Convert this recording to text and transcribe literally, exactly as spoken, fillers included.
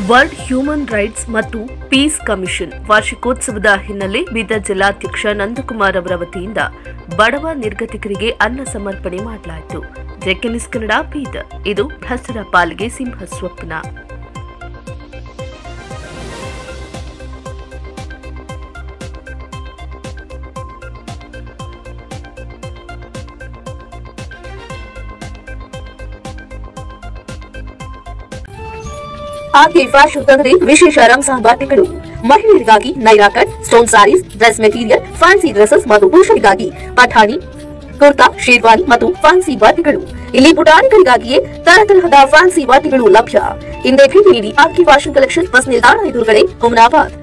World human rights ಮತ್ತು peace commission ವಾರ್ಷಿಕೋತ್ಸವದ ಹಿನ್ನೆಲೆ ಬೀದರ್ ಜಿಲ್ಲಾಧ್ಯಕ್ಷ ನಂದಕುಮಾರ್ ಅವರ ವತಿಯಿಂದ ಬಡವ ನಿರ್ಗತಿಕರಿಗೆ ಅನ್ನ ಸಮರ್ಪಣೆ ಮಾಡಲಾಯಿತು. JK news Kannada Bidar. ಇದು ಹಸಿರ ಪಾಲಿಗೆ ಸಿಂಹ ಸ್ವಪ್ನ. ಆಕೆ ಫ್ಯಾಷನ್ ತಂದರೆ ವಿಶೇಷ ರಂಜಾನ್ ಬಟ್ಟೆಗಳು, ಮಹಿಳೆಯರಿಗಾಗಿ Naira cut, stone saris, dress material, fancy dresses ಮತ್ತು ಪುರುಷರಿಗಾಗಿ ಪಠಾಣಿ, ಕುರ್ತಾ, ಶೇರ್ವಾನಿ ಮತ್ತು ಫ್ಯಾನ್ಸಿ ಬಟ್ಟೆಗಳು. ಇಲ್ಲಿ ಪುಟಾಣಿಗಳಿಗಾಗಿಯೇ ತರತರಹದ ಫ್ಯಾನ್ಸಿ ಬಟ್ಟೆಗಳು ಲಭ್ಯ. ಹಿಂದೆ ಭೇಟಿ ನೀಡಿ ಆಕೆ ಫ್ಯಾಷನ್ ಕಲೆಕ್ಷನ್, ಬಸ್ ನಿಲ್ದಾಣ ಎದುರುಗಡೆ, ಹುಮನಾಬಾದ್.